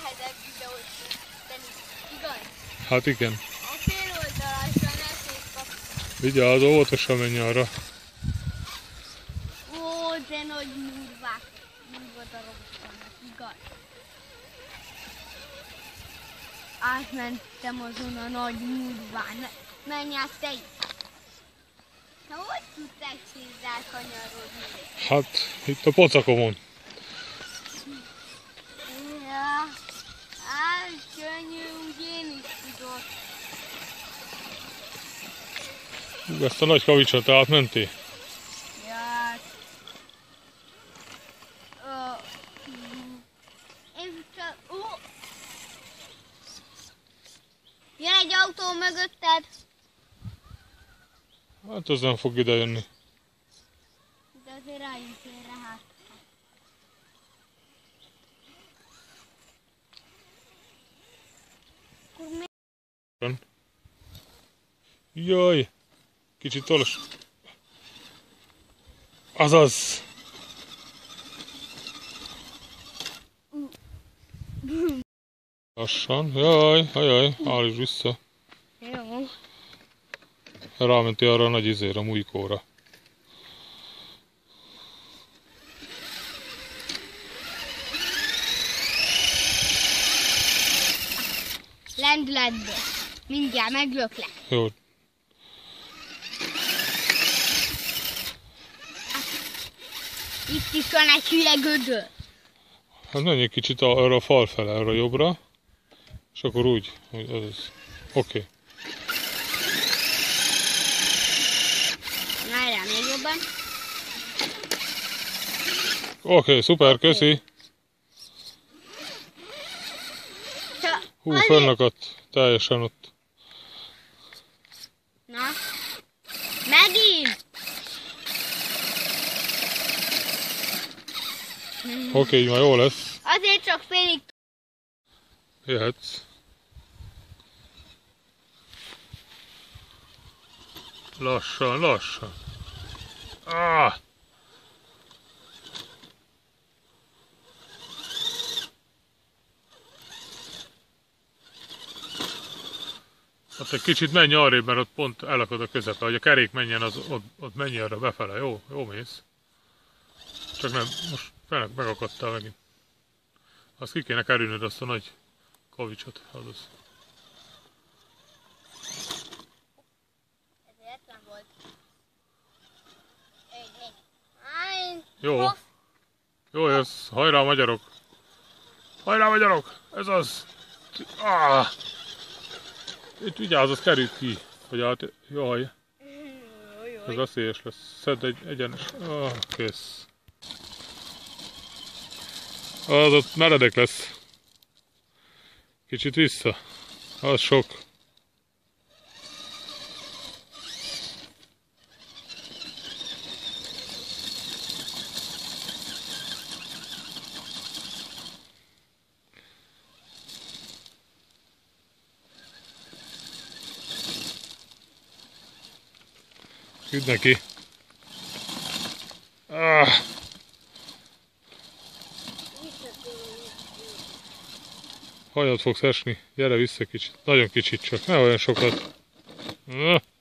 nehezebb videót tenni, igaz? Hát igen. A fél oldalasra nehéz kapni. Vigyázz, óvatosan menj arra. Ó, de nagy murva darabok vannak, igaz? Átmentem azon a nagy murván. Menj át te is. Na, hogy tudsz egy kézzel kanyarodni? Hát, itt a pocakomon. Ja, könnyű, úgy én is tudok. Ezt a nagy kavicsot átmentél? Ja. Én csak... Jön egy autó mögötted. Hát az nem fog ide jönni. De azért rájunk félre, hát. Akkor mi? Jaj! Kicsit tolos. Azaz! Lassan. Jaj, ajaj, állíts vissza. Jó. Rámentél arra a nagy izére, a mújkóra. Lendületből. Mindjárt meglöklek. Jó. Itt is van egy hülye gödör. Hát menj egy kicsit arra a fal fele, arra jobbra. És akkor úgy, hogy az. Oké. Várjál, még jobban. Oké, szuper, köszi. Hú, fönnakadt. Teljesen ott. Na. Megint! Oké, így már jó lesz. Azért csak félig. Jöhetsz. Lassan, lassan. Ah! Hát egy kicsit menj arrébb, mert ott pont elakad a közepe. Hogy a kerék menjen, az ott menj arra befele. Jó, jó mész. Csak nem, most megakadtál megint. Azt ki kéne kerülnöd, azt a nagy kavicsot. Azaz. Ezért nem volt. Jó. Jó, ez. Hajrá, magyarok! Hajrá, magyarok! Ez az! Ah! Itt vigyázz, az kerül ki. Hogy át... Jaj. Ez veszélyes lesz. Szedd egy egyenes. Ah, kész. Az ott meredek lesz. Kicsit vissza. Az sok. Üdd neki. Ah. Hajat fogsz esni. Gyere vissza kicsit. Nagyon kicsit csak. Ne olyan sokat. Ah.